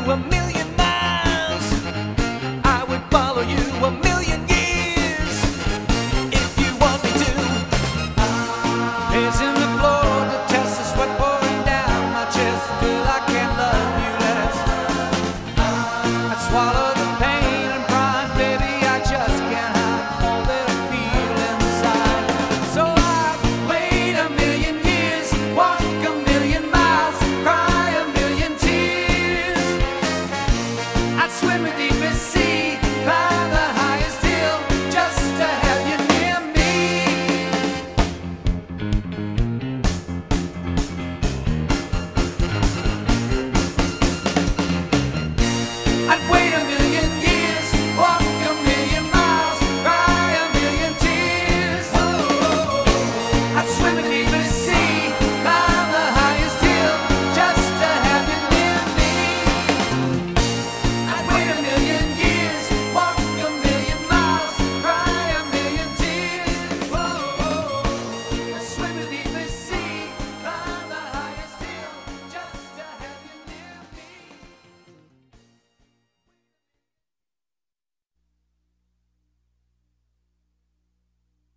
a million miles. I would follow you a million years if you want me to. Pacing the floor to test the sweat pouring down my chest till I can't love you less. I'd swallow the pain and pride, baby, I just can't hide all that I feel inside. So I'd wait a million years, walk a million miles, cry a million tears. I'd swim the deepest sea.